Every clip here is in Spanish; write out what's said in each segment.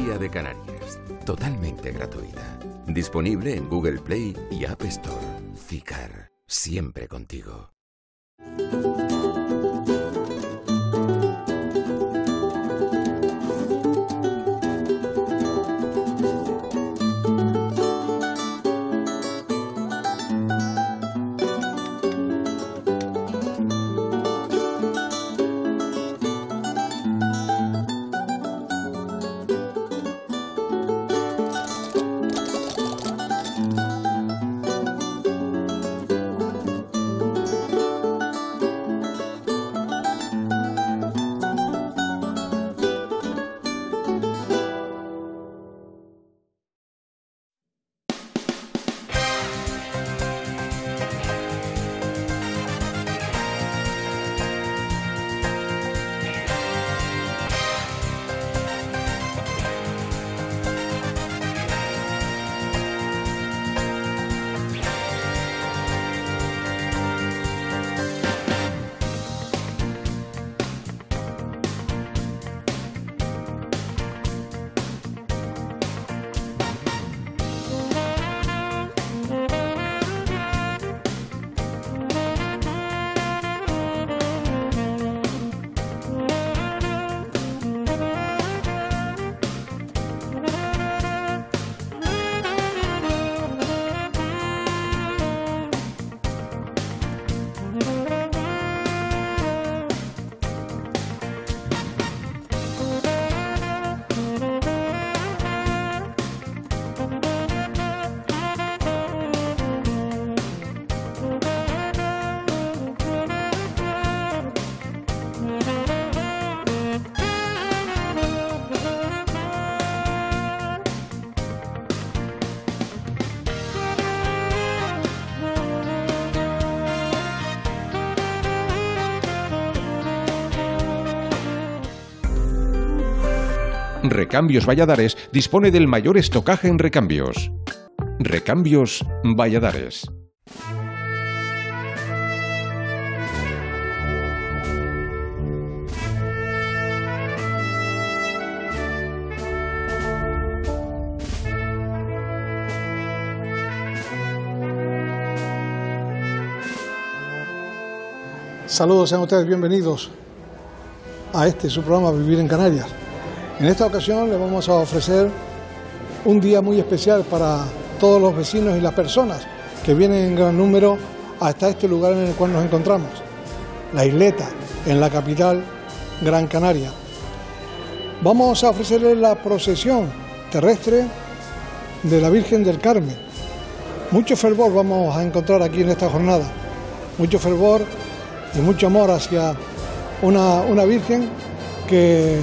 Día de Canarias, totalmente gratuita. Disponible en Google Play y App Store. Cicar, siempre contigo. Recambios Valladares dispone del mayor estocaje en recambios. Recambios Valladares. Saludos, sean ustedes bienvenidos a su programa Vivir en Canarias. En esta ocasión les vamos a ofrecer un día muy especial para todos los vecinos y las personas que vienen en gran número hasta este lugar en el cual nos encontramos, La Isleta, en la capital Gran Canaria. Vamos a ofrecerles la procesión terrestre de la Virgen del Carmen. Mucho fervor vamos a encontrar aquí en esta jornada, mucho fervor y mucho amor hacia una Virgen que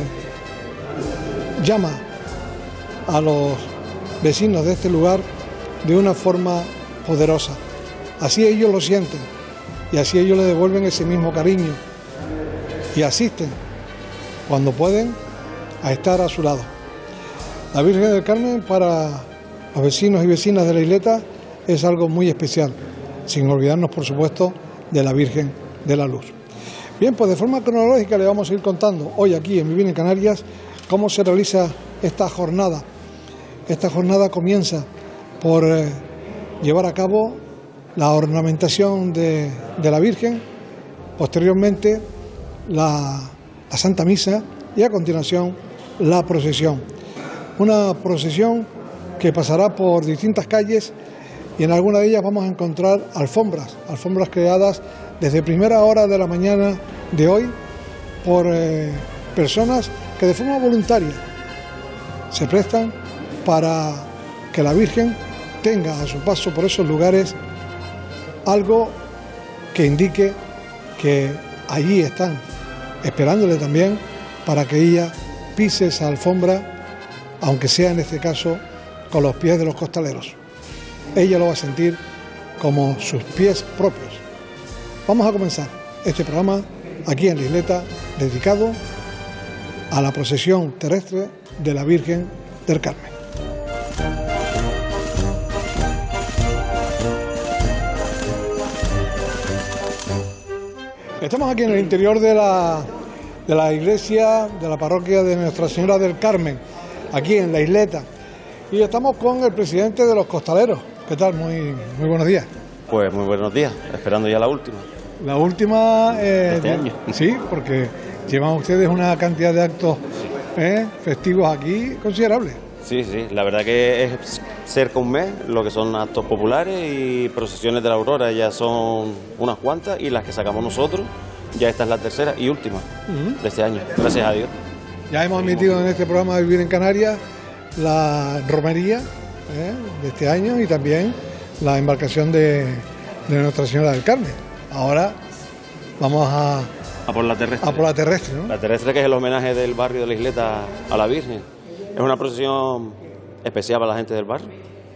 llama a los vecinos de este lugar de una forma poderosa. Así ellos lo sienten y así ellos le devuelven ese mismo cariño y asisten cuando pueden a estar a su lado. La Virgen del Carmen para los vecinos y vecinas de la Isleta es algo muy especial, sin olvidarnos por supuesto de la Virgen de la Luz. Bien, pues de forma cronológica le vamos a ir contando hoy aquí en Vivir en Canarias cómo se realiza esta jornada. Esta jornada comienza por llevar a cabo la ornamentación de la Virgen, posteriormente la Santa Misa y a continuación la procesión. Una procesión que pasará por distintas calles y en alguna de ellas vamos a encontrar alfombras creadas desde primera hora de la mañana de hoy por personas que de forma voluntaria se prestan para que la Virgen tenga a su paso por esos lugares algo que indique que allí están esperándole también para que ella pise esa alfombra, aunque sea en este caso con los pies de los costaleros. Ella lo va a sentir como sus pies propios. Vamos a comenzar este programa aquí en la Isleta, dedicado a la procesión terrestre de la Virgen del Carmen. Estamos aquí en el interior de la iglesia de la parroquia de Nuestra Señora del Carmen. aquí en la isleta. Y estamos con el presidente de los costaleros. ¿Qué tal? Muy buenos días. Pues muy buenos días, esperando ya la última. La última este año. Sí, porque llevan ustedes una cantidad de actos festivos aquí considerable. Sí, la verdad que es cerca un mes lo que son actos populares y procesiones de la aurora, ya son unas cuantas, y las que sacamos nosotros, ya esta es la tercera y última de este año, gracias a Dios. Ya hemos emitido en este programa de Vivir en Canarias la romería de este año y también la embarcación de Nuestra Señora del Carmen. Ahora vamos a por la terrestre. A por la terrestre, ¿no? La terrestre, que es el homenaje del barrio de la isleta a la Virgen. Es una procesión especial para la gente del barrio.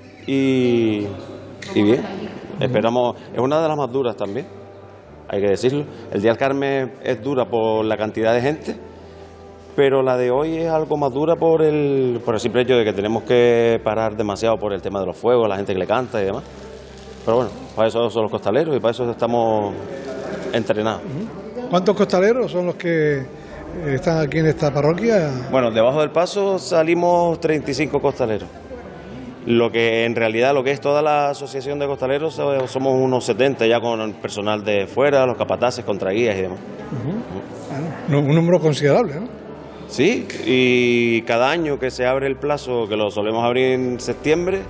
Y bien, esperamos, es una de las más duras también, hay que decirlo. El Día del Carmen es dura por la cantidad de gente, pero la de hoy es algo más dura por el simple hecho de que tenemos que parar demasiado por el tema de los fuegos, la gente que le canta y demás. Pero bueno, para eso son los costaleros y para eso estamos entrenados. ¿Cuántos costaleros son los que están aquí en esta parroquia? Bueno, debajo del paso salimos 35 costaleros. Lo que en realidad, lo que es toda la asociación de costaleros, somos unos 70 ya con el personal de fuera, los capataces, contraguías y demás. Bueno, un número considerable, ¿no? Sí, y cada año que se abre el plazo, que lo solemos abrir en septiembre,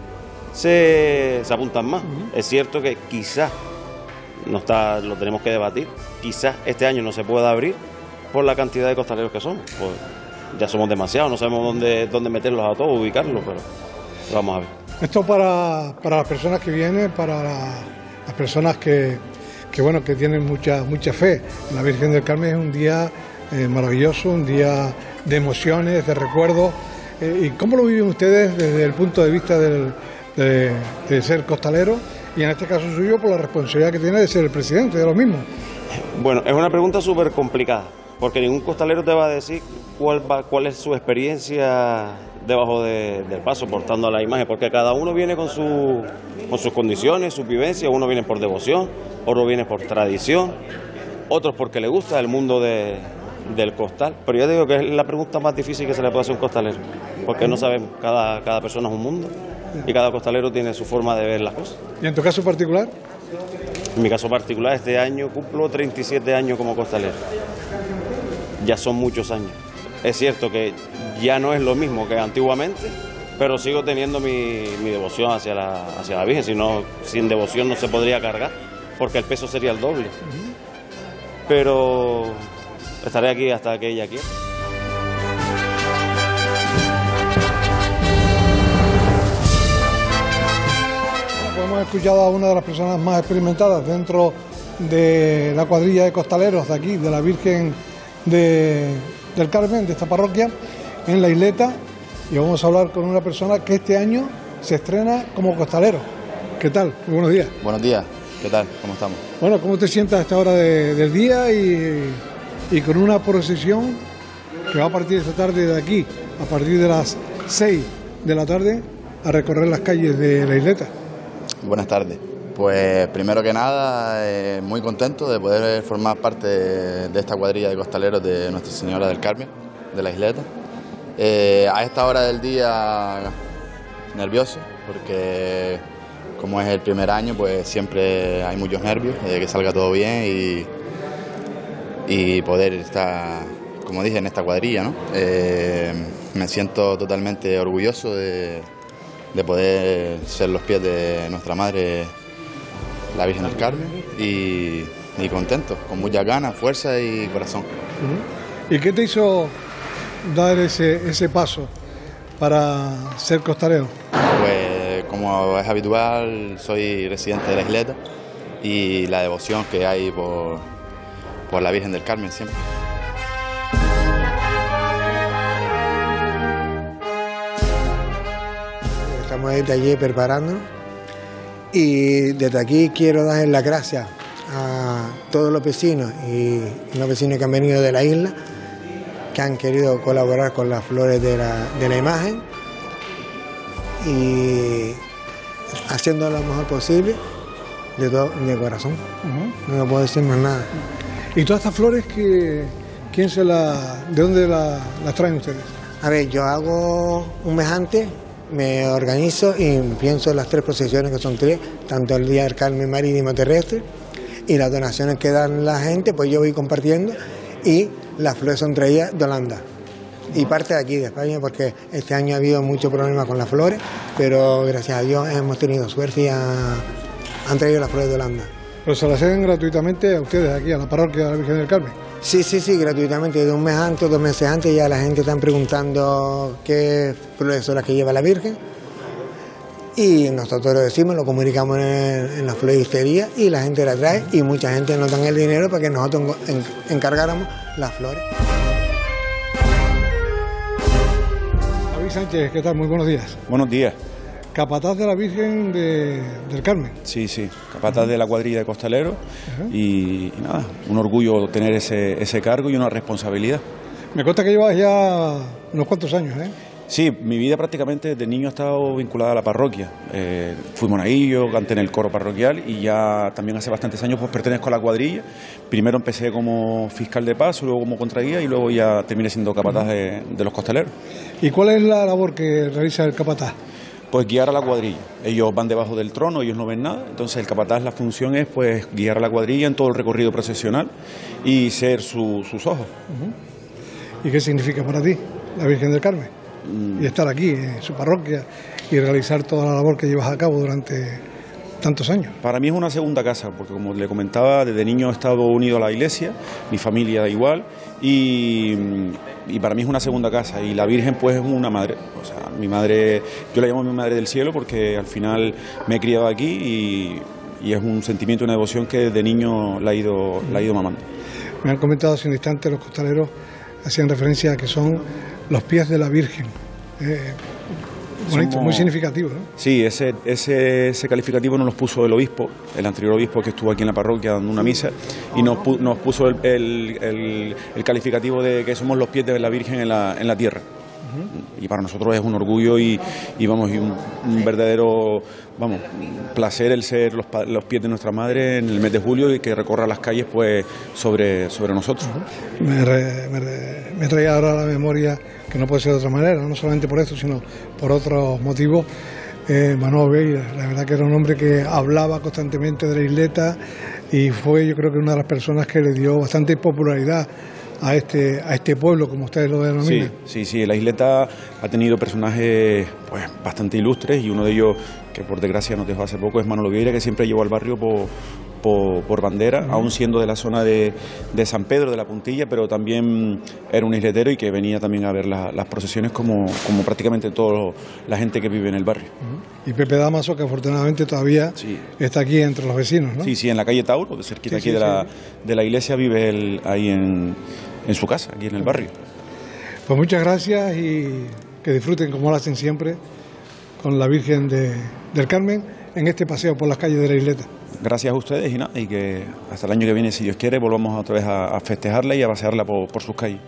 se apuntan más. Es cierto que quizás, lo tenemos que debatir, quizás este año no se pueda abrir por la cantidad de costaleros que somos. Pues ya somos demasiados, no sabemos dónde meterlos a todos, ubicarlos, pero vamos a ver. Esto para las personas que vienen, para las personas que tienen mucha fe en la Virgen del Carmen, es un día maravilloso, un día de emociones, de recuerdos. ¿Y cómo lo viven ustedes desde el punto de vista de ser costalero y en este caso suyo por la responsabilidad que tiene de ser el presidente de los mismos? Bueno, es una pregunta súper complicada, porque ningún costalero te va a decir cuál es su experiencia debajo del paso, portando la imagen, porque cada uno viene con sus condiciones, sus vivencias. Uno viene por devoción, otro viene por tradición, otros porque le gusta el mundo del costal. Pero yo digo que es la pregunta más difícil que se le puede hacer a un costalero, porque no sabemos, cada persona es un mundo y cada costalero tiene su forma de ver las cosas. ¿Y en tu caso particular? En mi caso particular, este año cumplo 37 años como costalero. Ya son muchos años. Es cierto que ya no es lo mismo que antiguamente, pero sigo teniendo mi devoción hacia la Virgen. Si no, sin devoción no se podría cargar, porque el peso sería el doble. Pero estaré aquí hasta que ella quiera. Hemos escuchado a una de las personas más experimentadas dentro de la cuadrilla de costaleros de aquí, de la Virgen del Carmen, de esta parroquia, en la isleta, y vamos a hablar con una persona que este año se estrena como costalero. ¿Qué tal? Muy buenos días. Buenos días, ¿qué tal? ¿Cómo estamos? Bueno, ¿cómo te sientas a esta hora del día y con una procesión que va a partir esta tarde de aquí, a partir de las 6 de la tarde, a recorrer las calles de la isleta? Buenas tardes. Pues primero que nada, muy contento de poder formar parte de esta cuadrilla de costaleros de Nuestra Señora del Carmen, de la isleta. A esta hora del día nervioso, porque como es el primer año, pues siempre hay muchos nervios de que salga todo bien y poder estar, como dije, en esta cuadrilla, ¿no? Me siento totalmente orgulloso de poder ser los pies de nuestra Madre, la Virgen del Carmen, y contento, con muchas ganas, fuerza y corazón. ¿Y qué te hizo dar ese paso para ser costalero? Pues como es habitual, soy residente de la isleta y la devoción que hay por la Virgen del Carmen siempre. Estamos desde allí preparándonos y desde aquí quiero dar las gracias a todos los vecinos y los vecinos que han venido de la isla, que han querido colaborar con las flores de la imagen y haciendo lo mejor posible de corazón. No puedo decir más nada. ¿Y todas estas flores de dónde las traen ustedes? A ver, yo hago un mes antes, me organizo y pienso en las 3 procesiones, que son 3, tanto el Día del Carmen marítimo terrestre, y las donaciones que dan la gente, pues yo voy compartiendo, y las flores son traídas de Holanda. Y parte de aquí, de España, porque este año ha habido muchos problemas con las flores, pero gracias a Dios hemos tenido suerte y han traído las flores de Holanda. ¿Pero se las hacen gratuitamente a ustedes aquí, a la parroquia de la Virgen del Carmen? Sí, gratuitamente, de un mes antes, 2 meses antes, ya la gente está preguntando qué flores son las que lleva la Virgen. Y nosotros lo decimos, lo comunicamos en la floristería y la gente la trae y mucha gente nos dan el dinero para que nosotros encargáramos las flores. David Sánchez, ¿qué tal? Muy buenos días. Buenos días. Capataz de la Virgen del Carmen. Sí, capataz de la cuadrilla de costaleros y nada, un orgullo tener ese cargo y una responsabilidad. Me consta que llevas ya unos cuantos años, ¿eh? Sí, mi vida prácticamente desde niño ha estado vinculada a la parroquia. Fui monaguillo, canté en el coro parroquial y ya también hace bastantes años pues pertenezco a la cuadrilla. Primero empecé como fiscal de paso, luego como contraguía y luego ya terminé siendo capataz de los costaleros. ¿Y cuál es la labor que realiza el capataz? Pues guiar a la cuadrilla. Ellos van debajo del trono, ellos no ven nada, entonces el capataz, la función es pues guiar a la cuadrilla en todo el recorrido procesional y ser sus ojos. ¿Y qué significa para ti la Virgen del Carmen? Y estar aquí en su parroquia y realizar toda la labor que llevas a cabo durante tantos años. Para mí es una segunda casa, porque como le comentaba, desde niño he estado unido a la iglesia, mi familia igual, y para mí es una segunda casa, y la Virgen pues es una madre, o sea, mi madre, yo la llamo mi madre del cielo porque al final me he criado aquí y es un sentimiento y una devoción que desde niño la he ido mamando. Me han comentado hace un instante, los costaleros hacían referencia a que son los pies de la Virgen. Bonito, muy significativo, ¿no? Sí, ese calificativo nos lo puso el obispo, el anterior obispo que estuvo aquí en la parroquia dando una misa, y nos puso el calificativo de que somos los pies de la Virgen en la tierra. Y para nosotros es un orgullo y un verdadero placer el ser los pies de nuestra madre en el mes de julio y que recorra las calles pues sobre nosotros. Me trae ahora a la memoria, que no puede ser de otra manera, no solamente por esto, sino por otros motivos, Manuel Beira. La verdad que era un hombre que hablaba constantemente de la isleta y fue, yo creo que una de las personas que le dio bastante popularidad a este pueblo, como ustedes lo denominan. Sí, la isleta ha tenido personajes pues bastante ilustres y uno de ellos, que por desgracia nos dejó hace poco, es Manolo Vieira, que siempre llevó al barrio por bandera, aún siendo de la zona de San Pedro, de la Puntilla, pero también era un isletero y que venía también a ver las procesiones como prácticamente toda la gente que vive en el barrio. Y Pepe Damaso, que afortunadamente todavía está aquí entre los vecinos, ¿no? Sí, en la calle Tauro, de cerquita aquí de la iglesia, vive él ahí en su casa, aquí en el barrio. Pues muchas gracias y que disfruten, como lo hacen siempre, con la Virgen del Carmen en este paseo por las calles de la isleta. Gracias a ustedes y que hasta el año que viene, si Dios quiere, volvamos otra vez a festejarla y a pasearla por sus calles.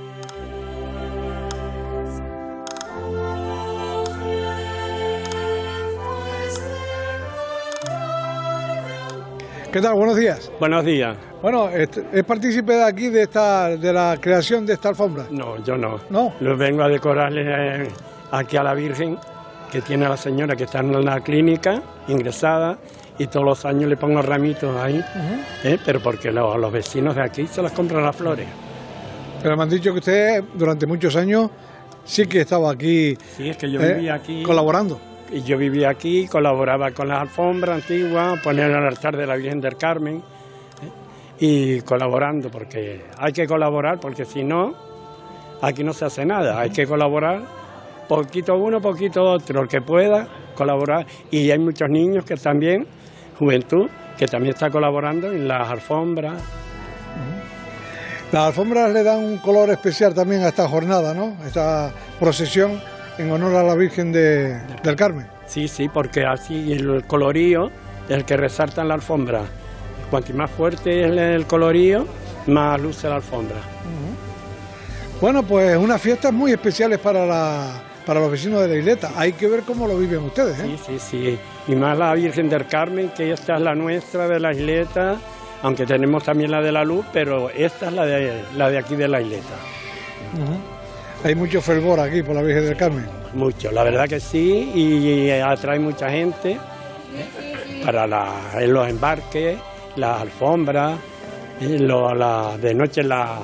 ¿Qué tal? Buenos días. Buenos días. Bueno, ¿es partícipe de aquí de la creación de esta alfombra? No, yo no. ¿No? Yo vengo a decorarle aquí a la Virgen, que tiene a la señora que está en la clínica, ingresada, y todos los años le pongo ramitos ahí, pero porque los vecinos de aquí se las compran las flores. Pero me han dicho que usted durante muchos años sí que estaba aquí, sí, es que yo vivía aquí colaborando. Y yo vivía aquí, colaboraba con las alfombras antiguas, poner el altar de la Virgen del Carmen, y colaborando, porque hay que colaborar, porque si no, aquí no se hace nada, hay que colaborar, poquito uno, poquito otro, el que pueda colaborar, y hay muchos niños que también, juventud, que también está colaborando en las alfombras. Las alfombras le dan un color especial también a esta jornada, ¿no? Esta procesión en honor a la Virgen del Carmen. Sí, porque así el colorío es el que resalta en la alfombra. Cuanto más fuerte es el colorío, más luce la alfombra. Bueno, pues unas fiestas muy especiales para los vecinos de la isleta. Hay que ver cómo lo viven ustedes, ¿eh? Sí. Y más la Virgen del Carmen, que esta es la nuestra de la isleta, aunque tenemos también la de la luz, pero esta es la de aquí de la isleta. Hay mucho fervor aquí por la Virgen del Carmen. Mucho, la verdad que sí, y atrae mucha gente para en los embarques, las alfombras, de noche la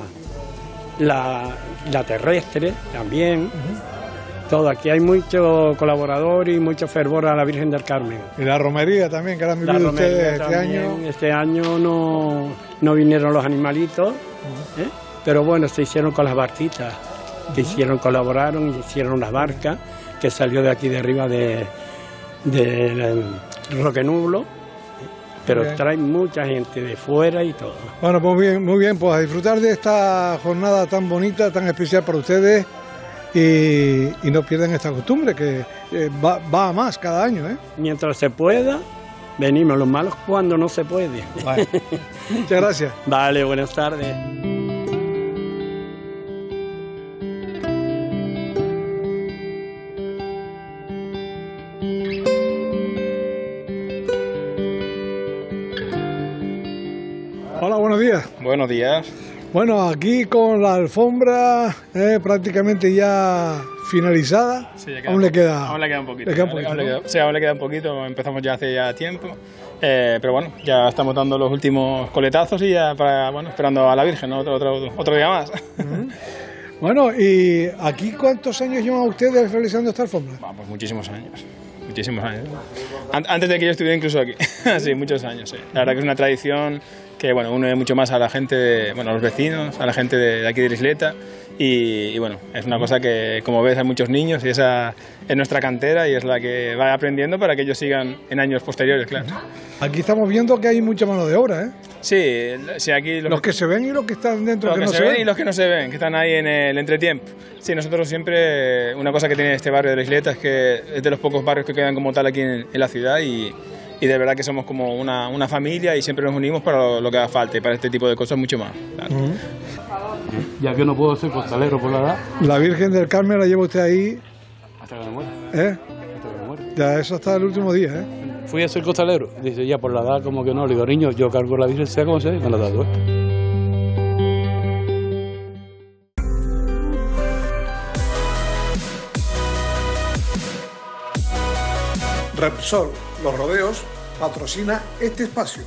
terrestre también. Todo, aquí hay mucho colaborador y mucho fervor a la Virgen del Carmen. Y la romería también, que la han vivido ustedes este año. Este año no vinieron los animalitos, pero bueno, se hicieron con las barquitas, colaboraron y hicieron unas barcas que salió de aquí de arriba de Roque Nublo, pero traen mucha gente de fuera y todo. Bueno, pues muy bien, pues a disfrutar de esta jornada tan bonita, tan especial para ustedes. Y no pierdan esta costumbre, que va a más cada año, ¿eh? Mientras se pueda, venimos. Los malos cuando no se puede. Vale. Muchas gracias. Vale, buenas tardes. Hola, buenos días. Buenos días. Bueno, aquí con la alfombra prácticamente ya finalizada. Sí, aún le queda un poquito. Aún le queda un poquito. Empezamos ya hace ya tiempo. Pero bueno, ya estamos dando los últimos coletazos y ya esperando a la Virgen, ¿no? otro día más. Bueno, ¿y aquí cuántos años llevan ustedes realizando esta alfombra? Pues muchísimos años. Antes de que yo estuviera incluso aquí. Sí, muchos años, sí. La verdad que es una tradición que une mucho más a la gente, a los vecinos, a la gente de aquí de la isleta y bueno, es una cosa que, como ves, hay muchos niños y esa es nuestra cantera y es la que va aprendiendo para que ellos sigan en años posteriores, claro. Aquí estamos viendo que hay mucha mano de obra, ¿eh? Sí, aquí... Los que se ven y los que están dentro, los que no se ven y los que no se ven, que están ahí en el entretiempo. Sí, nosotros siempre, una cosa que tiene este barrio de la isleta es que es de los pocos barrios que quedan como tal aquí en la ciudad y de verdad que somos como una familia y siempre nos unimos para lo que haga falta y para este tipo de cosas mucho más. Claro. Ya que no puedo ser costalero por la edad. La Virgen del Carmen la lleva usted ahí. Hasta que me muera. Hasta que me muera. Ya eso hasta el último día, ¿eh? Fui a ser costalero. Dice, ya por la edad como que no. Le digo, niño, yo cargo la Virgen, sea como sea, y me la tatué. Repsol, Los Rodeos, patrocina este espacio.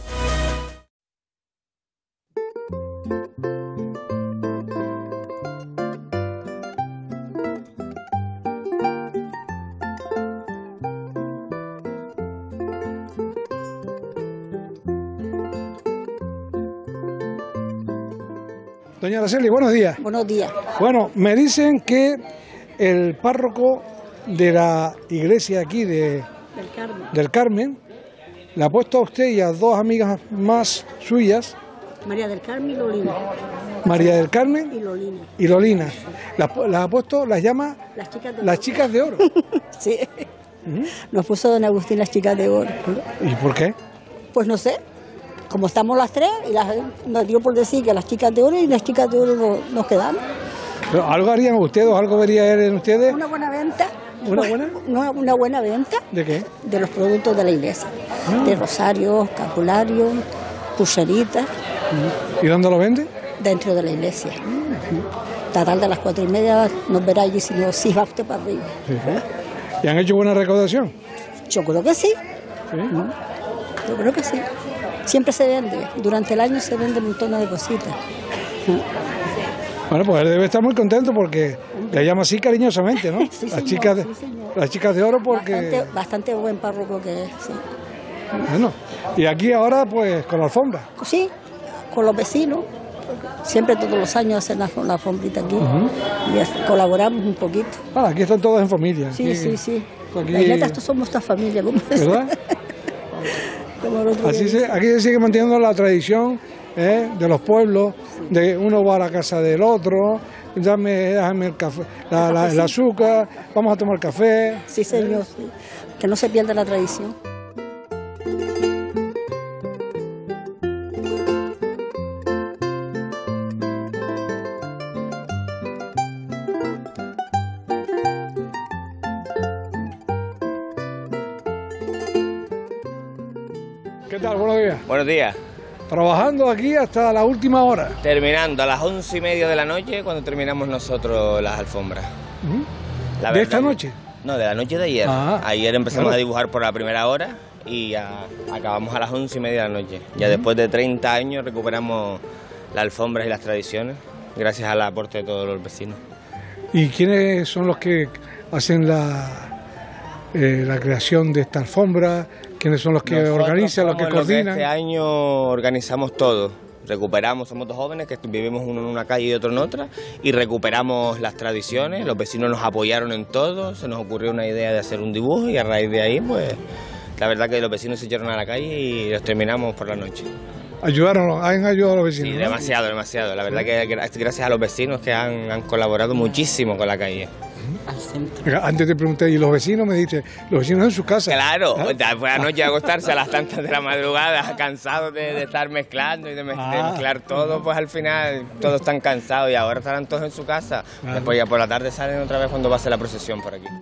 Doña Araceli, buenos días. Buenos días. Bueno, me dicen que el párroco de la iglesia aquí del Carmen le ha puesto a usted y a dos amigas más suyas. María del Carmen y Lolina. María del Carmen y Lolina. Las ha puesto, las llama las chicas de oro. Sí. Nos puso don Agustín las chicas de oro. ¿Y por qué? Pues no sé. Como estamos las tres, y nos dio por decir que las chicas de oro y las chicas de oro nos quedamos. ¿Pero algo harían ustedes o algo vería él en ustedes? Una buena venta. ¿Una buena? Una buena venta. ¿De qué? De los productos de la iglesia. De rosarios, capularios, pulseritas. ¿Y dónde lo vende? Dentro de la iglesia. Esta tarde a las 4:30 nos verá allí si va usted para arriba. Sí. ¿Y han hecho buena recaudación? Yo creo que sí. Yo creo que sí. Siempre se vende, durante el año se vende un montón de cositas. Bueno, pues él debe estar muy contento porque le llama así cariñosamente, ¿no? Sí, las chicas de oro porque... Bastante buen párroco que es, sí. Bueno, y aquí ahora pues con la alfombra. Sí, con los vecinos. Siempre todos los años hacen la alfombrita aquí. Y colaboramos un poquito. Aquí están todos en familia. Sí, aquí, sí. Aquí... La isleta, estos somos esta familia. ¿Verdad? Aquí se sigue manteniendo la tradición de los pueblos, de uno va a la casa del otro, dame el café, el azúcar, vamos a tomar café. Sí, señor, sí. Que no se pierda la tradición. ¿Qué tal? Buenos días. Buenos días. trabajando aquí hasta la última hora. Terminando a las 11:30 de la noche cuando terminamos nosotros las alfombras. ¿De esta noche? No, de la noche de ayer. Ayer empezamos a dibujar por la primera hora y ya acabamos a las 11:30 de la noche. Ya después de 30 años recuperamos las alfombras y las tradiciones, gracias al aporte de todos los vecinos. ¿Y quiénes son los que hacen la creación de esta alfombra? ¿Quiénes son los que organizan, los que coordinan? Este año organizamos todo. Recuperamos, somos dos jóvenes que vivimos uno en una calle y otro en otra, y recuperamos las tradiciones. Los vecinos nos apoyaron en todo, se nos ocurrió una idea de hacer un dibujo y a raíz de ahí, pues, la verdad que los vecinos se echaron a la calle y los terminamos por la noche. Han ayudado a los vecinos. Sí, demasiado, demasiado. La verdad que gracias a los vecinos que han colaborado muchísimo con la calle. Antes te pregunté, ¿y los vecinos? Me dijiste, los vecinos en sus casas. Claro, después de anoche a acostarse a las tantas de la madrugada, cansados de estar mezclando y de mezclar todo, pues al final todos están cansados y ahora estarán todos en su casa. Después ya por la tarde salen otra vez cuando va a ser la procesión por aquí.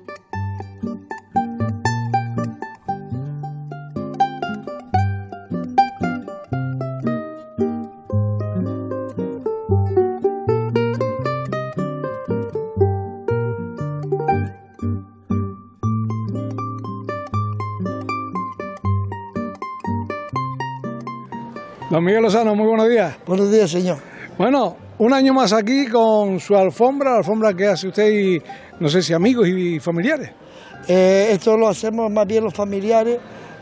Don Miguel Lozano, muy buenos días. Buenos días, señor. Bueno, un año más aquí con su alfombra, la alfombra que hace usted y, no sé si amigos y familiares. Esto lo hacemos más bien los familiares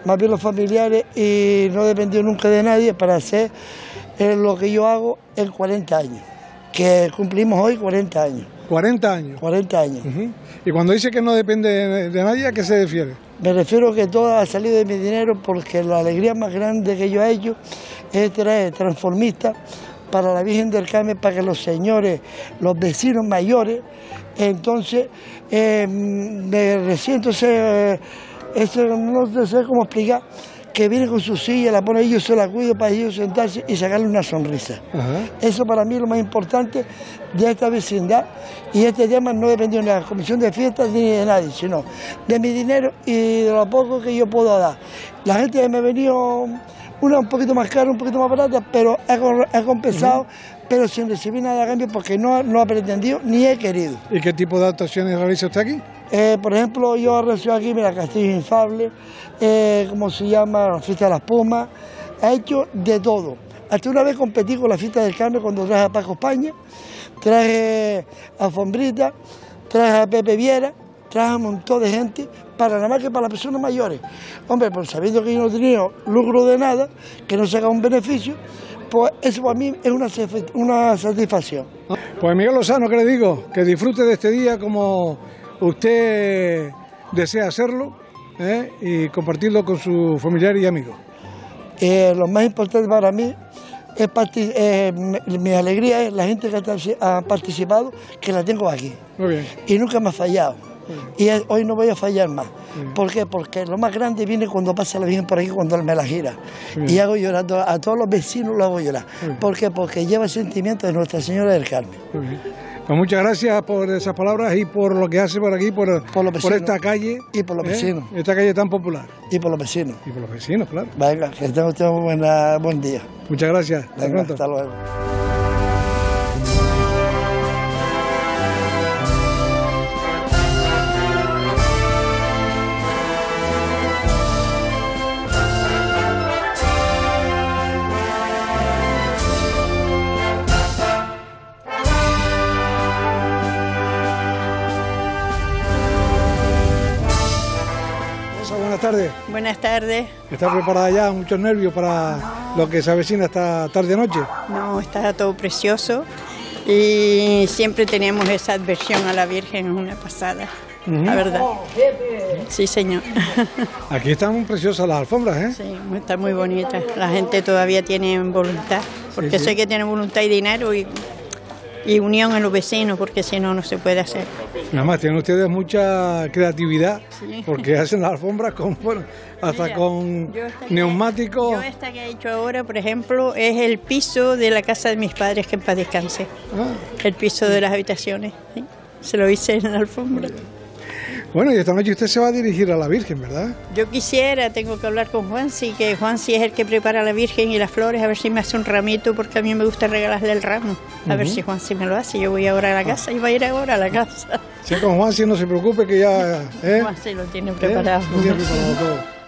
y no he dependido nunca de nadie para hacer lo que yo hago en 40 años, que cumplimos hoy 40 años. 40 años. 40 años. Y cuando dice que no depende de nadie, ¿a qué se refiere? Me refiero que todo ha salido de mi dinero porque la alegría más grande que yo he hecho es traer transformistas para la Virgen del Carmen, para que los señores, los vecinos mayores, entonces me resiento, no sé cómo explicar, que viene con su silla, la pone ahí, yo se la cuido para ellos sentarse y sacarle una sonrisa. Eso para mí es lo más importante de esta vecindad, y este tema no dependió de la comisión de fiestas ni de nadie, sino de mi dinero y de lo poco que yo puedo dar. La gente me ha venido una un poquito más cara, un poquito más barata, pero ha compensado, pero sin recibir nada a cambio porque no ha pretendido ni he querido. ¿Y qué tipo de actuaciones realiza usted aquí? Por ejemplo, yo recibo aquí, mira, Castillo Infable, ¿cómo se llama? La Fiesta de las Pumas, ha hecho de todo. Hasta una vez competí con la Fiesta del Carmen cuando traje a Paco España, traje a Fombrita, traje a Pepe Viera, traje a un montón de gente, para nada más que para las personas mayores. Hombre, pues sabiendo que yo no he tenido lucro de nada, que no saca un beneficio, pues eso para mí es una satisfacción. Pues Miguel Lozano, ¿qué le digo? Que disfrute de este día como usted desea hacerlo, y compartirlo con sus familiares y amigos. Lo más importante para mí es mi alegría es la gente que ha participado, que la tengo aquí. Muy bien. Y nunca me ha fallado. Y hoy no voy a fallar más. ¿Por qué? Porque lo más grande viene cuando pasa la Virgen por aquí, cuando él me la gira. Y hago llorar a todos los vecinos, lo hago llorar. ¿Por qué? Porque lleva el sentimiento de Nuestra Señora del Carmen. Pues muchas gracias por esas palabras y por lo que hace por aquí, por esta calle. Y por los vecinos. Esta calle tan popular. Y por los vecinos. Y por los vecinos, claro. Venga, que tengan ustedes buen día. Muchas gracias. Venga, hasta pronto. Hasta luego. Buenas tardes. Buenas tardes. ¿Está preparada ya? Muchos nervios para lo que se avecina esta tarde-noche. No, está todo precioso y siempre tenemos esa adversión a la Virgen, es una pasada, la verdad. Sí, señor. Aquí están muy preciosas las alfombras, ¿eh? Sí, está muy bonita. La gente todavía tiene voluntad, porque sé que tienen voluntad y dinero y unión en los vecinos, porque si no, no se puede hacer. Nada más, tienen ustedes mucha creatividad, porque hacen las alfombras con, hasta mira, con neumáticos. Yo esta que he hecho ahora, por ejemplo, es el piso de la casa de mis padres, que en paz descanse. El piso de las habitaciones, ¿sí? Se lo hice en la alfombra. Bueno, y esta noche usted se va a dirigir a la Virgen, ¿verdad? Yo quisiera, tengo que hablar con Juansi, que Juansi es el que prepara a la Virgen y las flores, a ver si me hace un ramito, porque a mí me gusta regalarle el ramo. A ver si Juansi me lo hace. Yo voy ahora a la casa y va a ir ahora a la casa. Sí, con Juansi no se preocupe que ya... Juansi lo tiene preparado. Lo tiene preparado todo.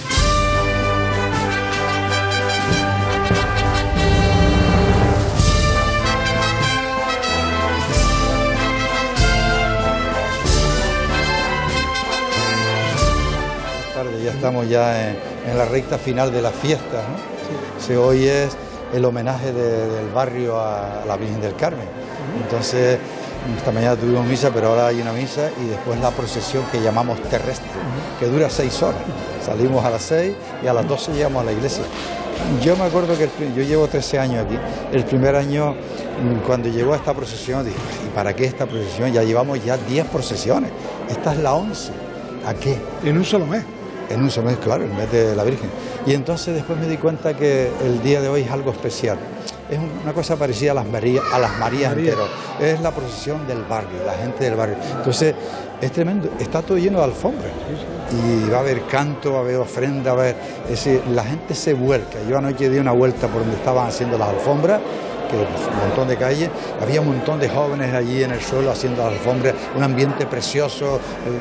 Ya estamos ya en la recta final de la fiesta, ¿no? Sí. Hoy es el homenaje del barrio a la Virgen del Carmen. Entonces, esta mañana tuvimos misa, pero ahora hay una misa y después la procesión que llamamos terrestre, que dura 6 horas. Salimos a las 6 y a las 12 llegamos a la iglesia. Yo me acuerdo que yo llevo 13 años aquí. El primer año, cuando llegó a esta procesión, dije, ¿y para qué esta procesión? Ya llevamos ya 10 procesiones. Esta es la 11. ¿A qué? En un solo mes. En un solo mes, claro, el mes de la Virgen. Y entonces después me di cuenta que el día de hoy es algo especial. Es una cosa parecida a las Marías enteros. Es la procesión del barrio, la gente del barrio. Entonces es tremendo, está todo lleno de alfombras. Y va a haber canto, va a haber ofrenda, va a haber... Es decir, la gente se vuelca. Yo anoche di una vuelta por donde estaban haciendo las alfombras, que pues, un montón de calles, había un montón de jóvenes allí en el suelo haciendo las alfombras, un ambiente precioso,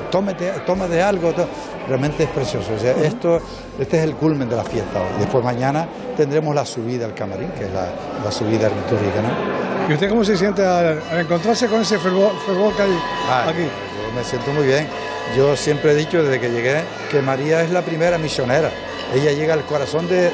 tómate algo, realmente es precioso. O sea, este es el culmen de la fiesta hoy. Después mañana tendremos la subida al camarín, que es la subida litúrgica, ¿no? ¿Y usted cómo se siente al encontrarse con ese fervor que hay aquí? Yo me siento muy bien. Yo siempre he dicho desde que llegué que María es la primera misionera. Ella llega al corazón de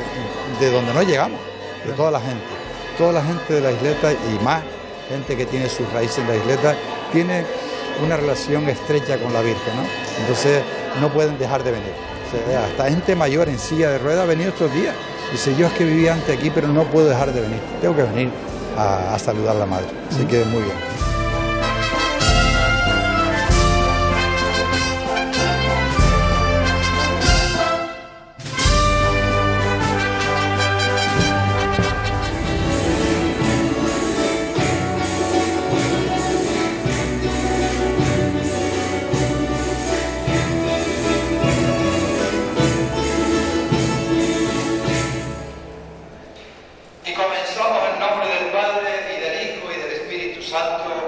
donde no llegamos, de toda la gente. Toda la gente de la isleta y más gente que tiene sus raíces en la isleta tiene una relación estrecha con la Virgen, ¿no? Entonces no pueden dejar de venir. O sea, hasta gente mayor en silla de ruedas ha venido estos días. Dice, yo es que vivía antes aquí, pero no puedo dejar de venir. Tengo que venir a saludar a la Madre. Así que muy bien. Y comenzamos en nombre del Padre, y del Hijo, y del Espíritu Santo.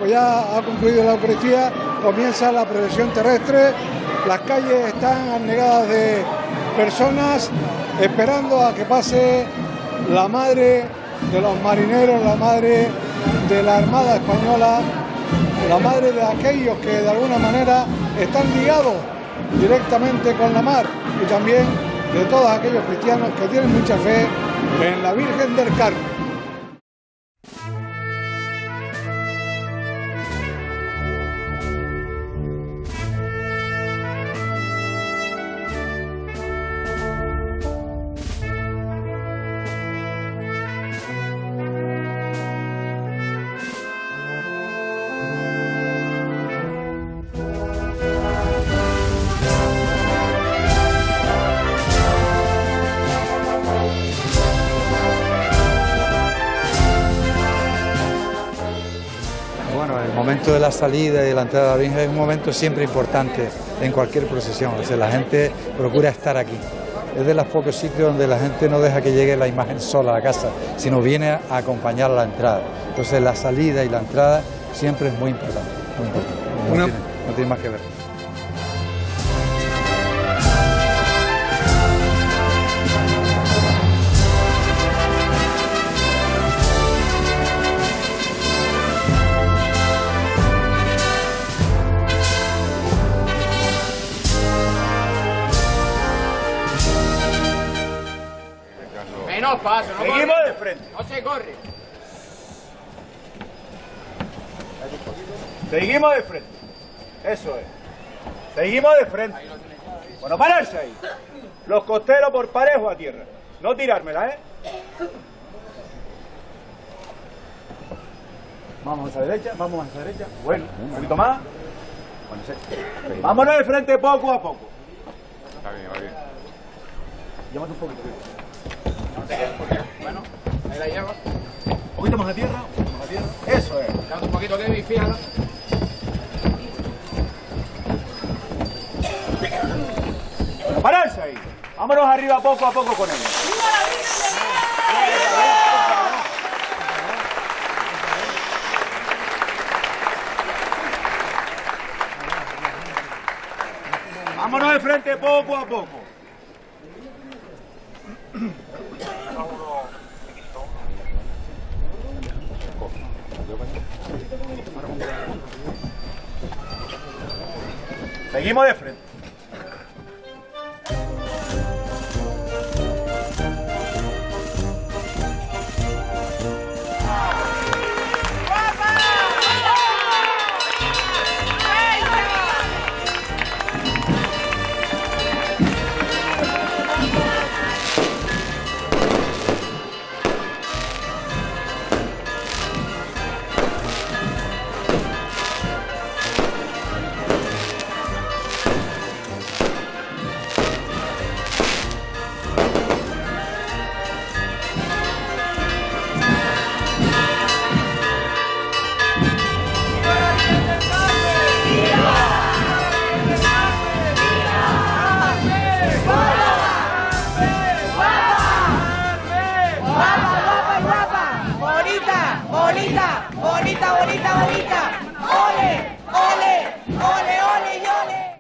pues ya ha concluido la Eucaristía, comienza la procesión terrestre, las calles están anegadas de personas esperando a que pase la madre de los marineros, la madre de la Armada Española, la madre de aquellos que de alguna manera están ligados directamente con la mar, y también de todos aquellos cristianos que tienen mucha fe en la Virgen del Carmen. El momento de la salida y de la entrada de la Virgen es un momento siempre importante en cualquier procesión, o sea, la gente procura estar aquí. Es de los pocos sitios donde la gente no deja que llegue la imagen sola a la casa, sino viene a acompañar a la entrada. Entonces la salida y la entrada siempre es muy importante, muy importante. No tiene más que ver. No paso, no seguimos corre. De frente. No se corre. Seguimos de frente. Eso es. Seguimos de frente. Bueno, pararse ahí. Los costeros por parejo a tierra. No tirármela, ¿eh? Vamos a esa derecha, vamos a esa derecha. Bueno, un poquito más. Bueno, sí. Vámonos de frente poco a poco. Está bien, va bien. Llámate un poquito. Bueno, ahí la llevo. Un poquito más a tierra, un poquito más a tierra. Eso es. Dame un poquito de mi, fíjalo. Bueno, pararse ahí. Vámonos arriba poco a poco con él. Vámonos de frente poco a poco. Seguimos de frente. bonita, bonita, bonita, bonita. ¡Ole, ole, ole, ole y ole!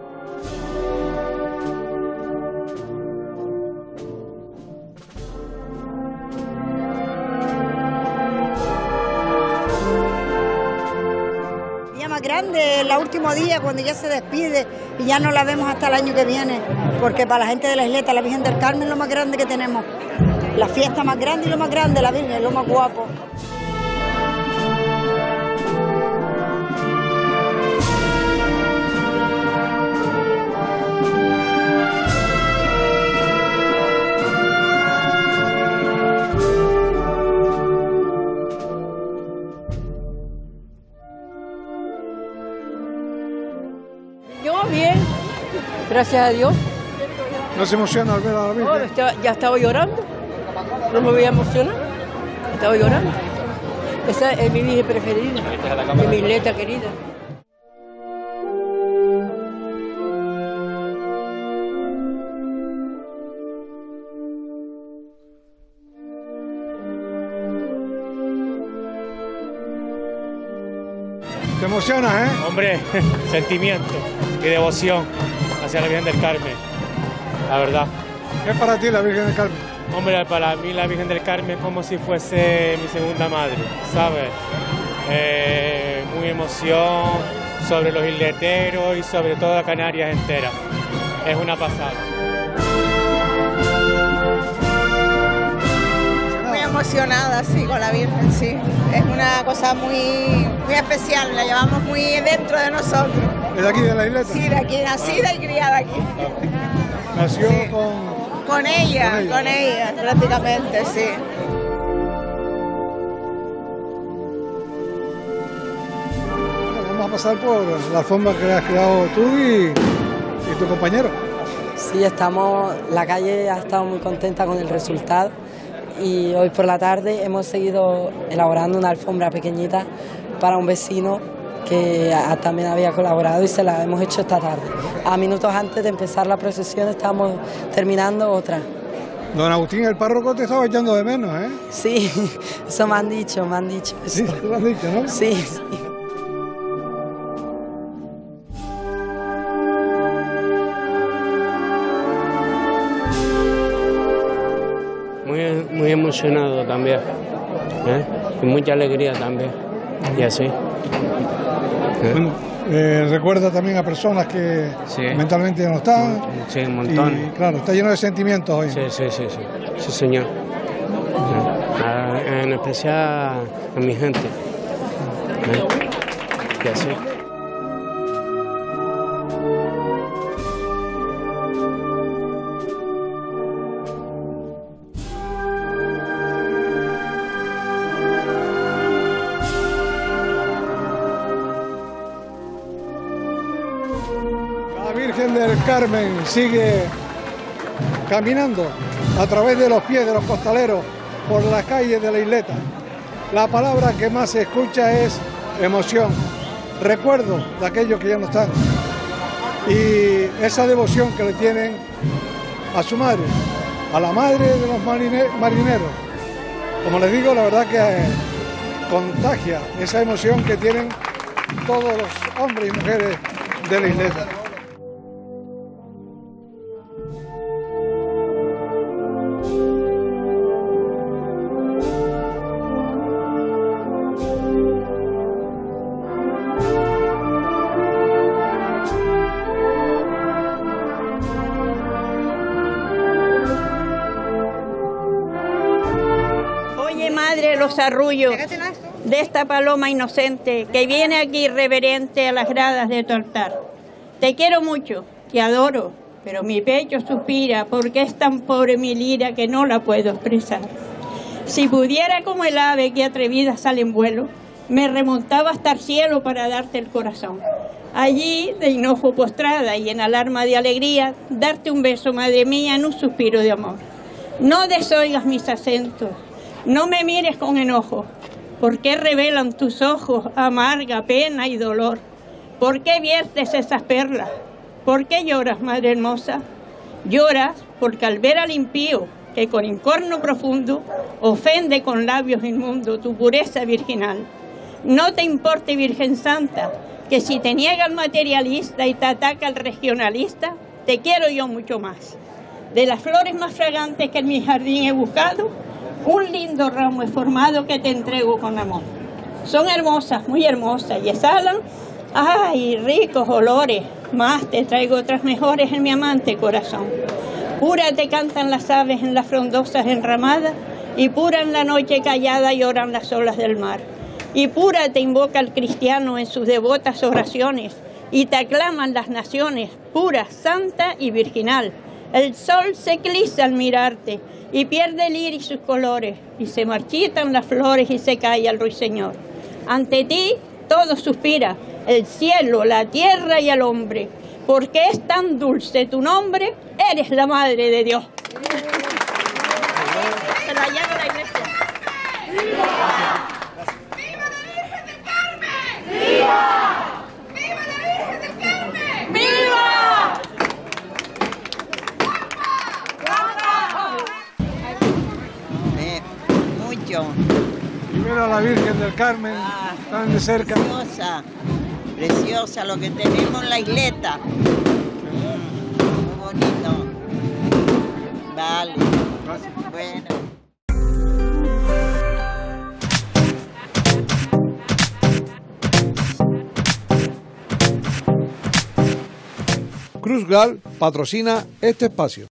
Ya más grande, el último día, cuando ya se despide y ya no la vemos hasta el año que viene, porque para la gente de la isleta, la Virgen del Carmen es lo más grande que tenemos. La fiesta más grande y lo más grande, la Virgen, es lo más guapo. Yo bien, gracias a Dios. ¿No se emociona al ver a la Virgen? No, ya estaba llorando, no me voy a emocionar, estaba llorando. Esa es mi Virgen preferida, es mi isleta querida. ¿Te emocionas, Hombre, sentimiento y devoción hacia la Virgen del Carmen, la verdad. ¿Qué es para ti la Virgen del Carmen? Hombre, para mí la Virgen del Carmen es como si fuese mi segunda madre, ¿sabes? Muy emoción sobre los isleteros y sobre toda Canarias entera. Es una pasada. Muy emocionada, sí, con la Virgen, sí. Es una cosa muy especial, la llevamos muy dentro de nosotros. ¿Es de aquí, de la isleta? Sí, de aquí, nacida y criada aquí. ¿Nació sí. con ella, prácticamente, sí. Vamos a pasar por la alfombra que has creado tú y tu compañero. Sí, la calle ha estado muy contenta con el resultado y hoy por la tarde hemos seguido elaborando una alfombra pequeñita para un vecino que también había colaborado y se la hemos hecho esta tarde. A minutos antes de empezar la procesión estamos terminando otra. Don Agustín, el párroco te estaba echando de menos, ¿eh? Sí, eso me han dicho. Sí, te lo han dicho, ¿no? Sí, sí. Muy emocionado también, y mucha alegría también, y así. Bueno, recuerda también a personas que mentalmente ya no están. Sí, un montón. Y claro, está lleno de sentimientos hoy. Sí, señor. En especial a mi gente, y así. La Virgen del Carmen sigue caminando a través de los pies de los costaleros por las calles de la isleta. La palabra que más se escucha es emoción, recuerdo de aquellos que ya no están y esa devoción que le tienen a su madre, a la madre de los marineros. Como les digo, la verdad que contagia esa emoción que tienen todos los hombres y mujeres de la isleta. Los arrullos de esta paloma inocente que viene aquí reverente a las gradas de tu altar. Te quiero mucho, te adoro, pero mi pecho suspira porque es tan pobre mi lira que no la puedo expresar. Si pudiera como el ave que atrevida sale en vuelo, me remontaba hasta el cielo para darte el corazón. Allí, de hinojo postrada y en alarma de alegría, darte un beso, madre mía, en un suspiro de amor. No desoigas mis acentos, no me mires con enojo, ¿por qué revelan tus ojos amarga pena y dolor? ¿Por qué viertes esas perlas? ¿Por qué lloras, madre hermosa? Lloras porque al ver al impío, que con incorno profundo ofende con labios inmundos tu pureza virginal. No te importe, Virgen Santa, que si te niega el materialista y te ataca el regionalista, te quiero yo mucho más. De las flores más fragantes que en mi jardín he buscado, un lindo ramo he formado que te entrego con amor. Son hermosas, muy hermosas, y exhalan, ¡ay, ricos olores! Más te traigo otras mejores en mi amante corazón. Pura te cantan las aves en las frondosas enramadas, y pura en la noche callada lloran las olas del mar. Y pura te invoca el cristiano en sus devotas oraciones, y te aclaman las naciones, pura, santa y virginal. El sol se clisa al mirarte, y pierde el iris sus colores, y se marchitan las flores y se cae el ruiseñor. Ante ti todo suspira, el cielo, la tierra y el hombre, porque es tan dulce tu nombre, eres la Madre de Dios. Se la lleva la iglesia. ¡Viva! ¡Viva la Virgen del Carmen! ¡Viva! ¡Viva la Virgen del Carmen! ¡Viva! Mucho. Primero a la Virgen del Carmen, tan de cerca. Preciosa. Preciosa lo que tenemos en la isleta. Muy bonito. Vale. Bueno. Cruzgal patrocina este espacio.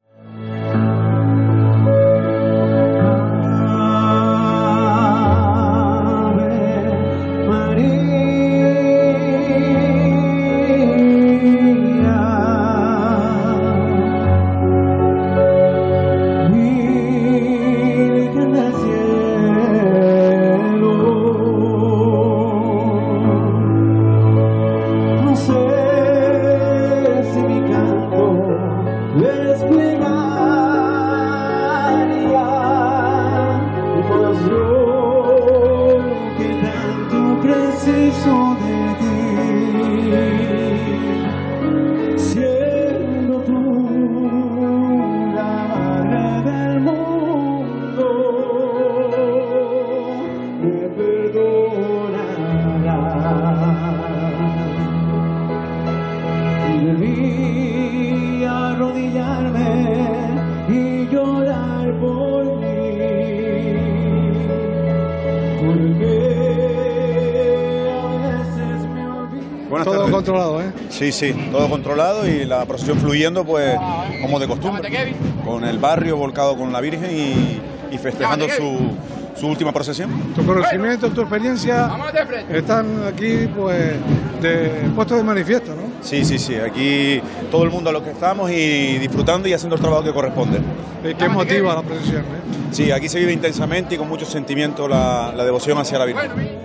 Todo controlado, ¿eh? Sí, sí, todo controlado y la procesión fluyendo, pues, como de costumbre, con el barrio volcado con la Virgen y festejando su última procesión. Tu conocimiento, tu experiencia están aquí, pues, puestos de manifiesto, ¿no? Sí, sí, sí, aquí todo el mundo a lo que estamos y disfrutando y haciendo el trabajo que corresponde. ¿Qué motiva la procesión, eh? Sí, aquí se vive intensamente y con mucho sentimiento la devoción hacia la Virgen.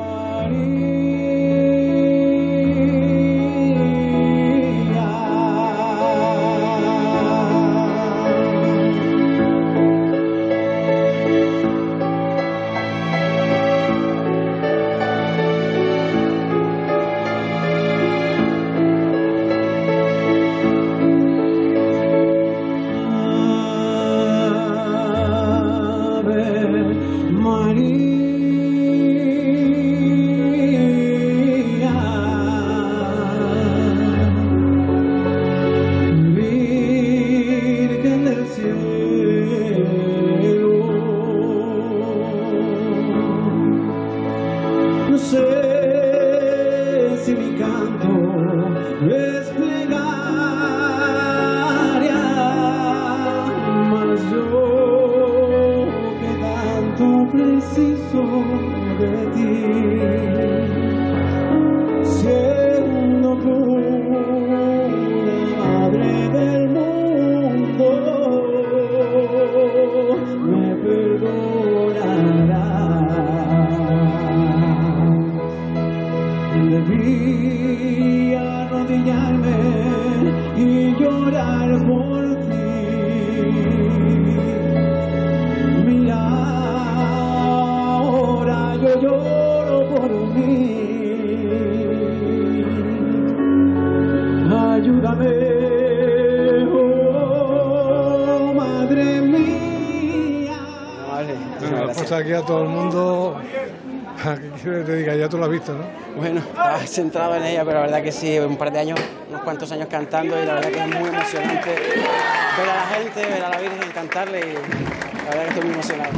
Aquí a todo el mundo, ¿qué quieres que te diga? Ya tú lo has visto, ¿no? Bueno, estaba centrado en ella, pero la verdad que sí, un par de años, unos cuantos años cantando y la verdad que es muy emocionante ver a la gente, ver a la Virgen cantarle y la verdad que estoy muy emocionado.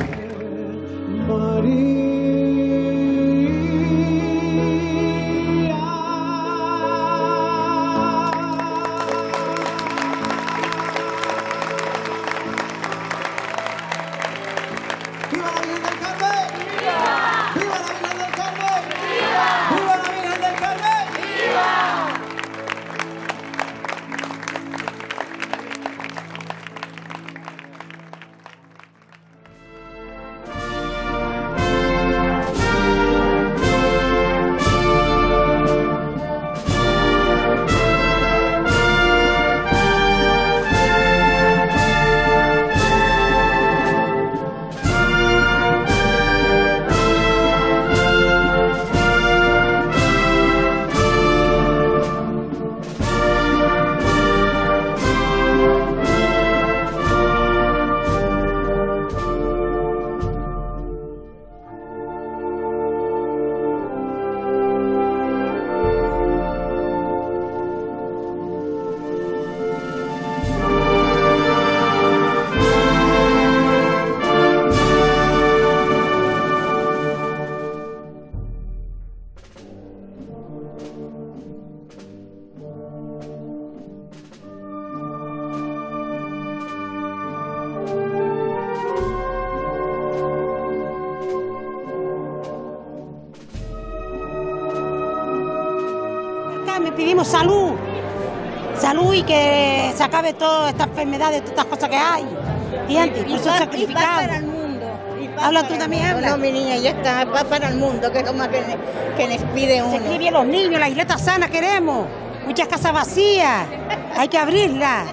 pedimos salud, salud y que se acabe todas estas enfermedades, todas estas cosas que hay. Y antes, por eso sacrificamos. Para el mundo. Habla tú también, habla. No, mi niña, ya está, paz para el mundo, que es lo más que les pide uno. Se escribe los niños, la isleta sana queremos. Muchas casas vacías, hay que abrirlas.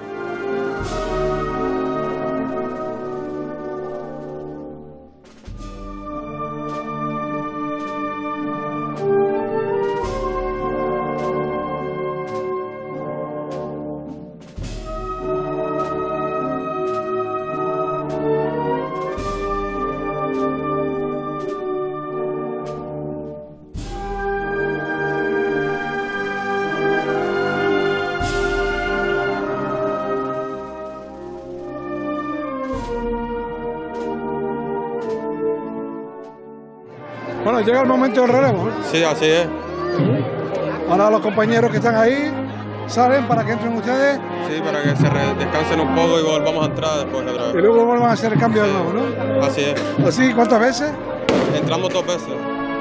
Bueno, llega el momento del relevo, ¿eh? Sí, así es. Ahora los compañeros que están ahí salen para que entren ustedes. Sí, para que se descansen un poco y volvamos a entrar después otra vez. Y luego vuelvan a hacer el cambio de nuevo, ¿no? Así es. ¿Así cuántas veces? Entramos 2 veces.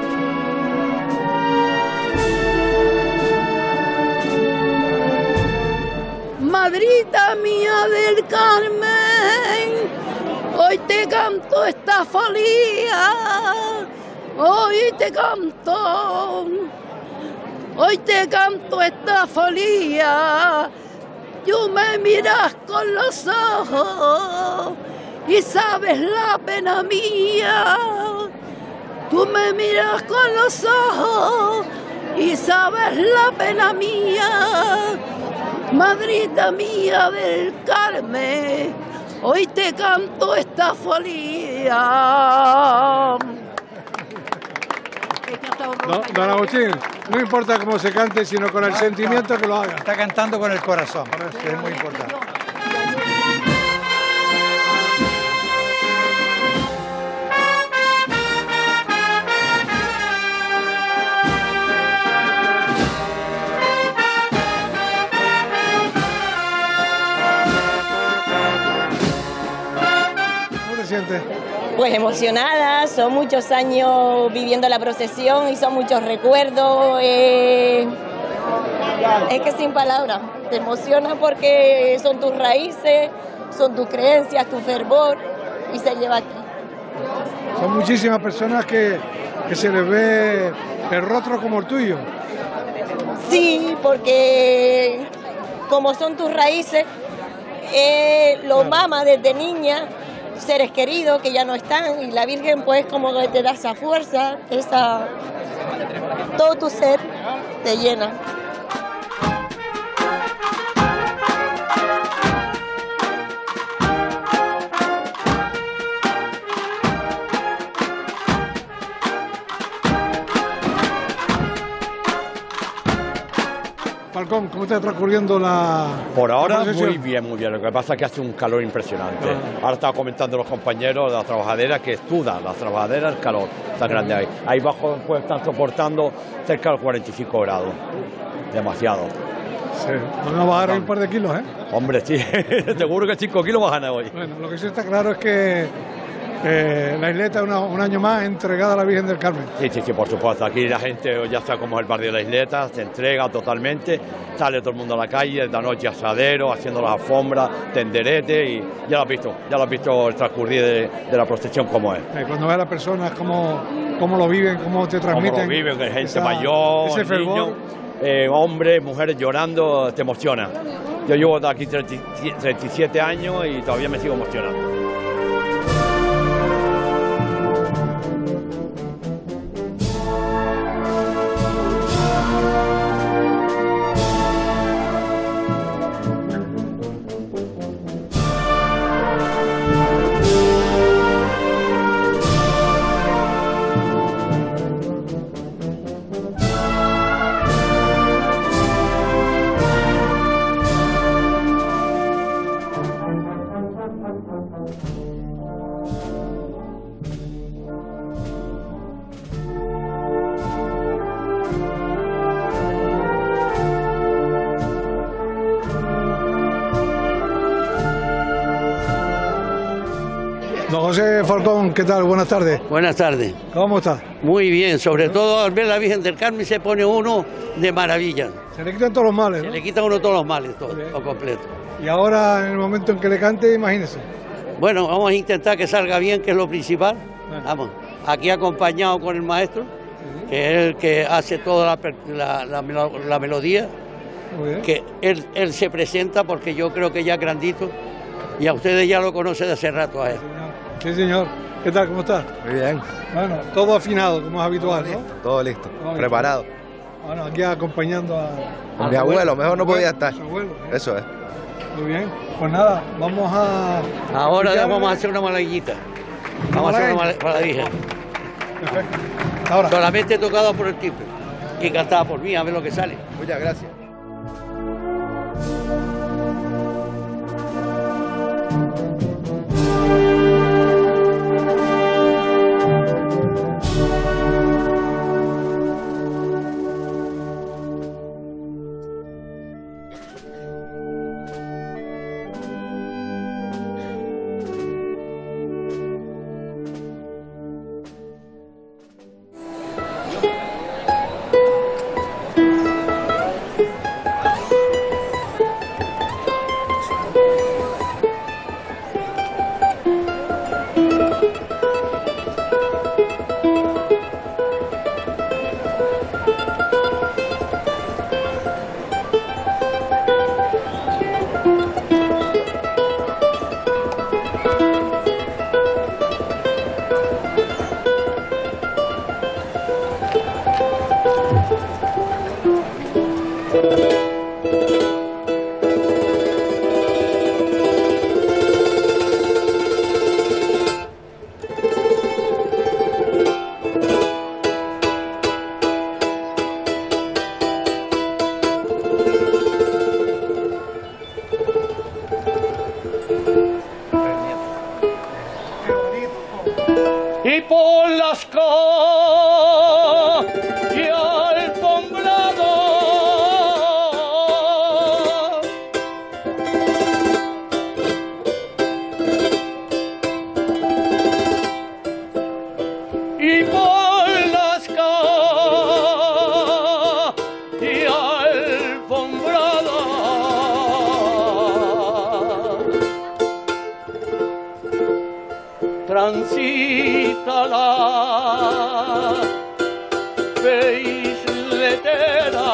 Madrita mía del Carmen, hoy te canto esta folía, hoy te canto esta folía. Tú me miras con los ojos y sabes la pena mía. Tú me miras con los ojos y sabes la pena mía. Madrita mía del Carmen, hoy te canto esta folía. Don Agustín, no importa cómo se cante, sino con el sentimiento que lo haga. Está cantando con el corazón, que es muy importante. Pues emocionada, son muchos años viviendo la procesión y son muchos recuerdos. Es que sin palabras, te emociona porque son tus raíces, son tus creencias, tu fervor y se lleva aquí. Son muchísimas personas que se les ve el rostro como el tuyo. Sí, porque como son tus raíces, lo mama desde niña, seres queridos que ya no están, y la Virgen pues como que te da esa fuerza, todo tu ser te llena. Falcón, ¿cómo está transcurriendo la Por ahora la muy bien. Lo que pasa es que hace un calor impresionante. Ahora estaba comentando los compañeros de las trabajaderas que estudan las trabajaderas el calor tan grande ahí. Ahí abajo pues están soportando cerca de los 45 grados. Demasiado. Sí, van a bajar un par de kilos, ¿eh? Hombre, sí, seguro que 5 kilos bajan hoy. Bueno, lo que sí está claro es que la isleta un año más entregada a la Virgen del Carmen. Sí, por supuesto. Aquí la gente ya sabe cómo es el barrio de la isleta, se entrega totalmente, sale todo el mundo a la calle, de noche asadero, haciendo las alfombras, tenderete, y ya lo has visto el transcurrir de la procesión como es. Cuando ves a las personas cómo lo viven, cómo te transmiten. Cómo lo viven, gente mayor, niños, hombres, mujeres llorando, te emociona. Yo llevo aquí 37 años y todavía me sigo emocionando. Don José Falcón, ¿qué tal? Buenas tardes. Buenas tardes. ¿Cómo está? Muy bien, sobre todo al ver la Virgen del Carmen se pone uno de maravilla. Se le quitan todos los males, ¿no? Se le quitan uno todos los males, todo completo. Y ahora, en el momento en que le cante, imagínese. Bueno, vamos a intentar que salga bien, que es lo principal. Vamos, aquí acompañado con el maestro, que es el que hace toda la melodía, que él se presenta porque yo creo que ya es grandito y a ustedes ya lo conocen de hace rato a él. Sí, señor. ¿Qué tal? ¿Cómo está? Muy bien. Bueno, todo afinado, como es habitual, ¿no? Todo listo, preparado. Bueno, aquí acompañando a... Con mi abuelo, mejor no podía estar. Eso es. Muy bien. Pues nada, vamos a... Ahora vamos a hacer una malaguita. Vamos a hacer una malaguita. Perfecto. Ahora. Solamente tocado por el timbre y cantada por mí, a ver lo que sale. Muchas gracias. Y por las calles alfombradas y por las calles alfombradas transita la feisletera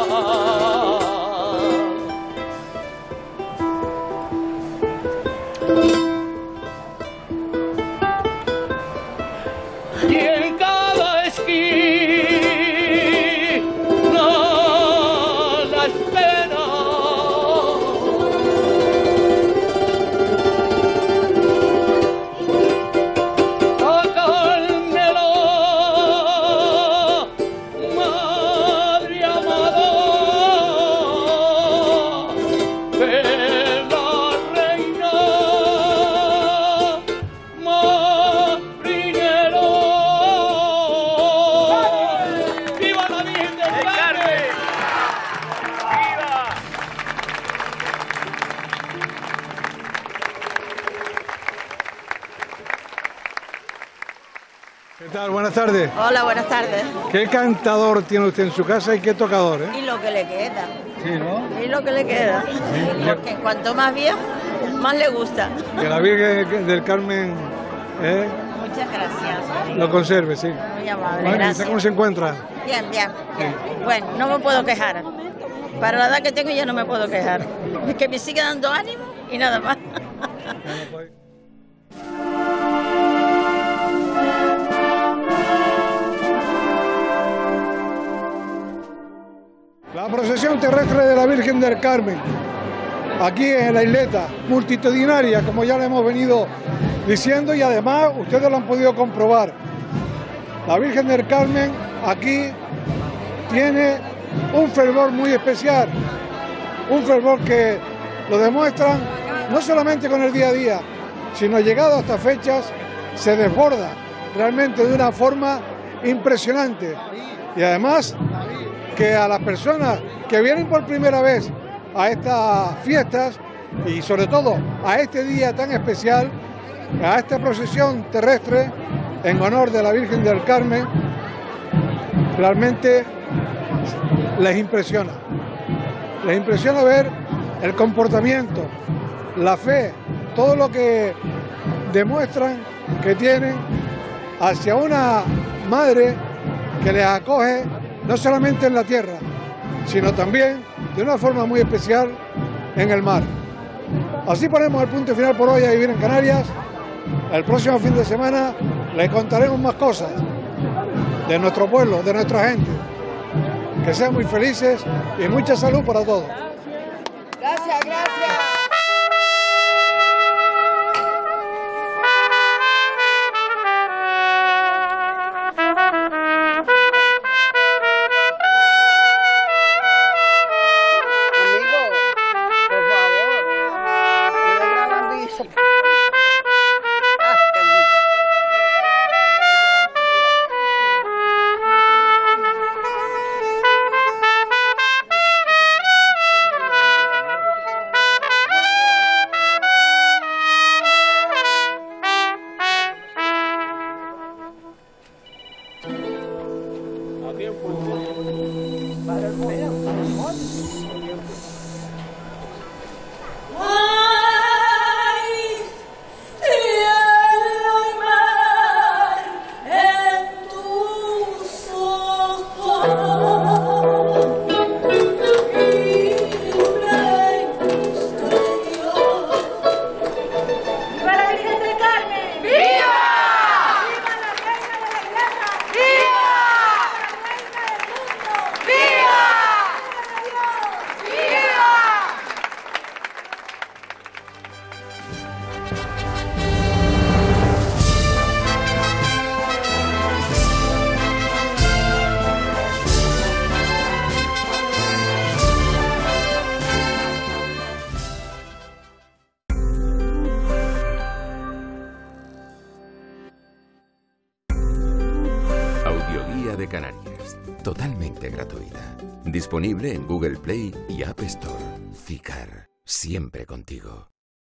y en cada esquina la espera a Carmela, madre amada de la reina marinero. ¡Viva la Virgen del Carmen! ¡Viva! ¿Qué tal? Buenas tardes. Hola, buenas tardes. ¿Qué cantador tiene usted en su casa y qué tocador, Y lo que le queda. Sí, ¿no? Y lo que le queda. Porque cuanto más viejo, más le gusta. Que la Virgen del Carmen Muchas gracias. lo conserve, sí. Muy amable, Bueno, gracias. ¿cómo se encuentra? Bien, bien, bien. Bueno, no me puedo quejar. Para la edad que tengo ya no me puedo quejar. Es que me sigue dando ánimo y nada más. La procesión terrestre de la Virgen del Carmen, aquí en la isleta, multitudinaria, como ya le hemos venido diciendo, y además ustedes lo han podido comprobar. La Virgen del Carmen aquí tiene un fervor muy especial, un fervor que lo demuestran no solamente con el día a día, sino llegado a estas fechas se desborda realmente de una forma impresionante. Y además que a las personas que vienen por primera vez a estas fiestas y sobre todo a este día tan especial, a esta procesión terrestre en honor de la Virgen del Carmen realmente les impresiona. Les impresiona ver el comportamiento, la fe, todo lo que demuestran que tienen hacia una madre que les acoge no solamente en la tierra, sino también de una forma muy especial en el mar. Así ponemos el punto final por hoy a Vivir en Canarias. El próximo fin de semana les contaremos más cosas de nuestro pueblo, de nuestra gente. Que sean muy felices y mucha salud para todos. Gracias, gracias. de Canarias, totalmente gratuita. Disponible en Google Play y App Store. Cicar, siempre contigo.